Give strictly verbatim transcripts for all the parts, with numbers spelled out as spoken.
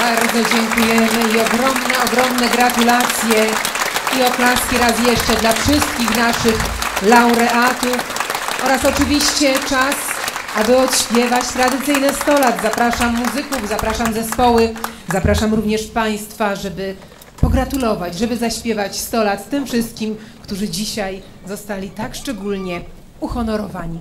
Bardzo dziękujemy i ogromne, ogromne gratulacje i oklaski raz jeszcze dla wszystkich naszych laureatów oraz oczywiście czas, aby odśpiewać tradycyjne sto lat. Zapraszam muzyków, zapraszam zespoły, zapraszam również Państwa, żeby pogratulować, żeby zaśpiewać sto lat tym wszystkim, którzy dzisiaj zostali tak szczególnie uhonorowani.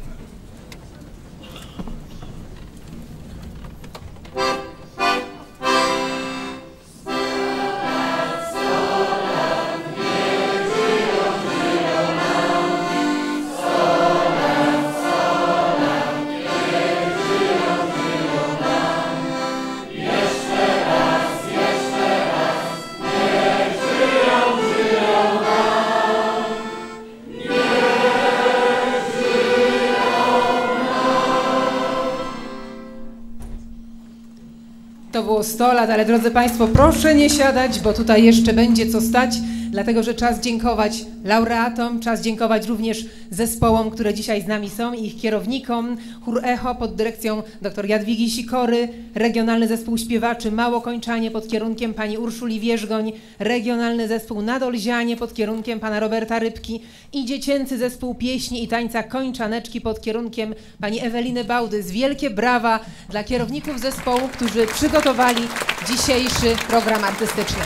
To było sto lat, ale drodzy Państwo, proszę nie siadać, bo tutaj jeszcze będzie co stać, dlatego że czas dziękować laureatom, czas dziękować również zespołom, które dzisiaj z nami są i ich kierownikom. Chór Echo pod dyrekcją dr Jadwigi Sikory, Regionalny Zespół Śpiewaczy Małokończanie pod kierunkiem pani Urszuli Wierzgoń, Regionalny Zespół Nadolzianie pod kierunkiem pana Roberta Rybki i Dziecięcy Zespół Pieśni i Tańca Kończaneczki pod kierunkiem pani Eweliny Bałdys. Wielkie brawa dla kierowników zespołu, którzy przygotowali dzisiejszy program artystyczny.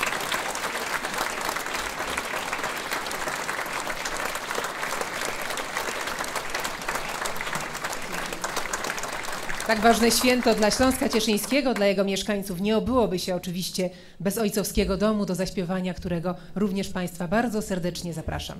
Tak ważne święto dla Śląska Cieszyńskiego, dla jego mieszkańców nie obyłoby się oczywiście bez ojcowskiego domu, do zaśpiewania którego również Państwa bardzo serdecznie zapraszam.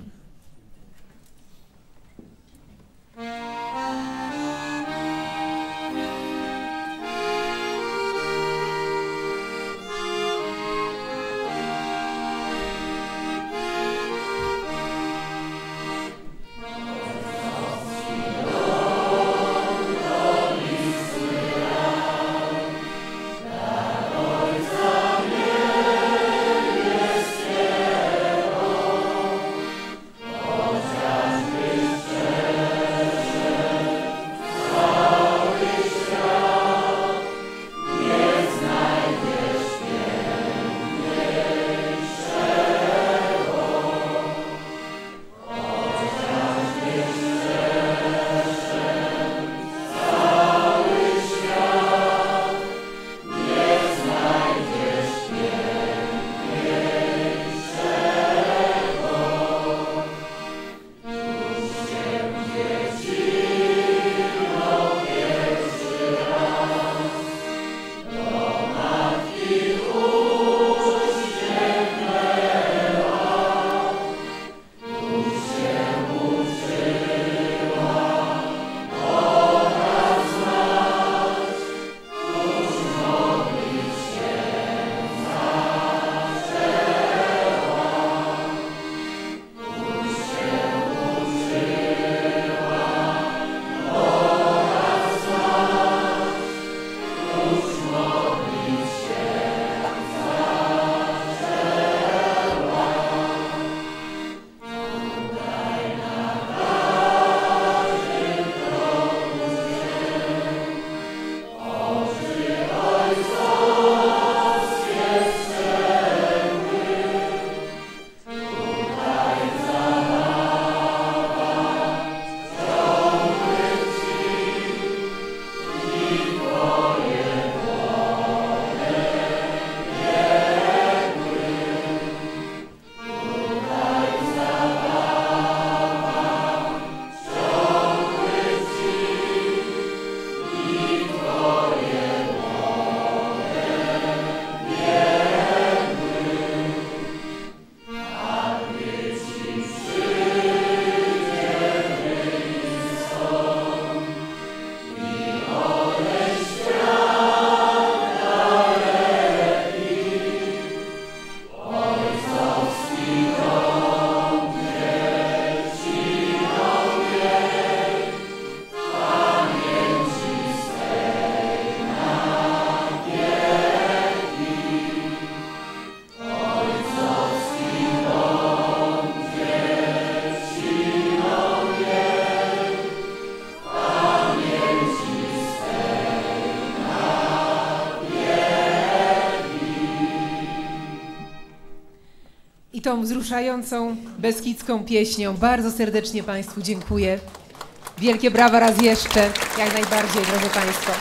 tą wzruszającą beskidzką pieśnią. Bardzo serdecznie Państwu dziękuję. Wielkie brawa raz jeszcze, jak najbardziej, drodzy Państwo.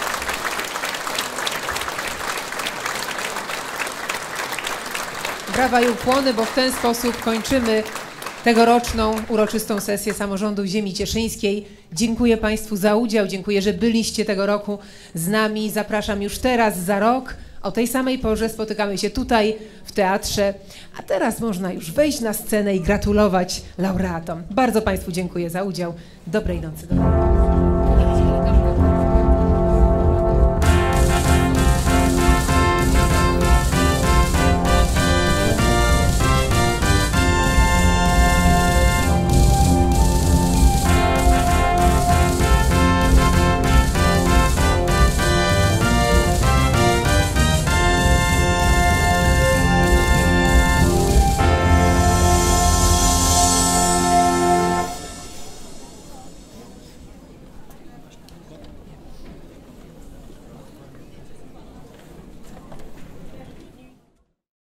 Brawa i ukłony, bo w ten sposób kończymy tegoroczną uroczystą sesję Samorządu Ziemi Cieszyńskiej. Dziękuję Państwu za udział, dziękuję, że byliście tego roku z nami. Zapraszam już teraz, za rok, o tej samej porze spotykamy się tutaj w teatrze, a teraz można już wejść na scenę i gratulować laureatom. Bardzo Państwu dziękuję za udział. Dobrej nocy. Dobrej nocy.